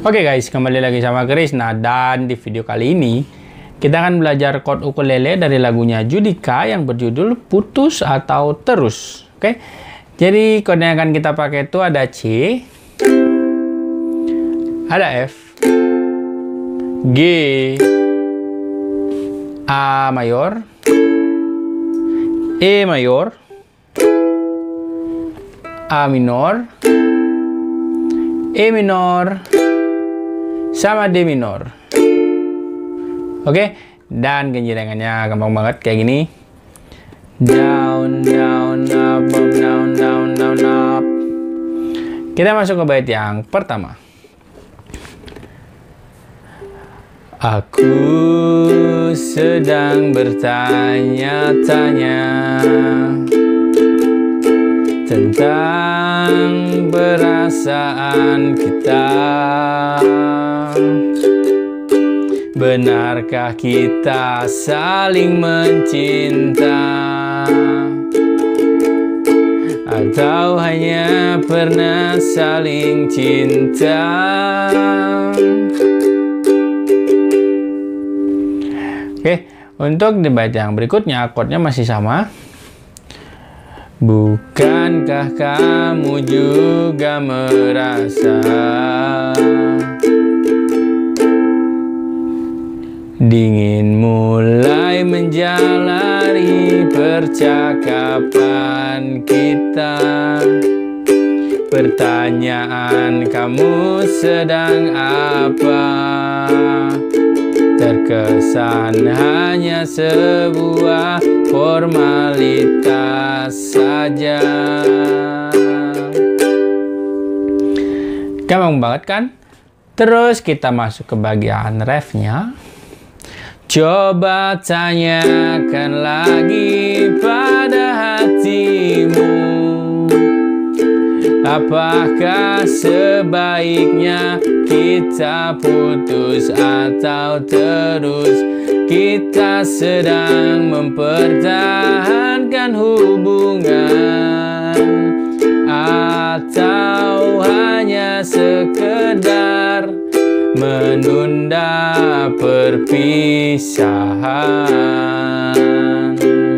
Oke guys, kembali lagi sama Krisna, dan di video kali ini kita akan belajar chord ukulele dari lagunya Judika yang berjudul Putus atau Terus. Oke, jadi chord yang akan kita pakai itu ada C, ada F, G, A mayor, E mayor, A minor, E minor, sama D minor. Oke, dan genjrengannya gampang banget kayak gini. Down, down, up, up, down, down, down, up. Kita masuk ke bait yang pertama. Aku sedang bertanya-tanya tentang perasaan kita. Benarkah kita saling mencinta, atau hanya pernah saling cinta? Oke, untuk di bait yang berikutnya chordnya masih sama. Bukankah kamu juga merasa dingin mulai menjalari percakapan kita? Pertanyaan, kamu sedang apa? Terkesan hanya sebuah formalitas saja. Gampang banget kan? Terus kita masuk ke bagian refnya. Coba tanyakan lagi pada hatimu, apakah sebaiknya kita putus atau terus? Kita sedang mempertahankan hubungan, atau hanya sekedar menunda perpisahan.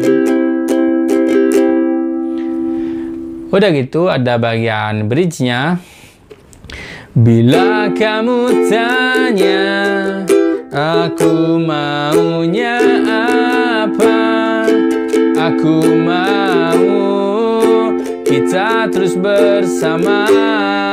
Udah gitu ada bagian bridge-nya. Bila kamu tanya aku maunya apa, aku mau kita terus bersama.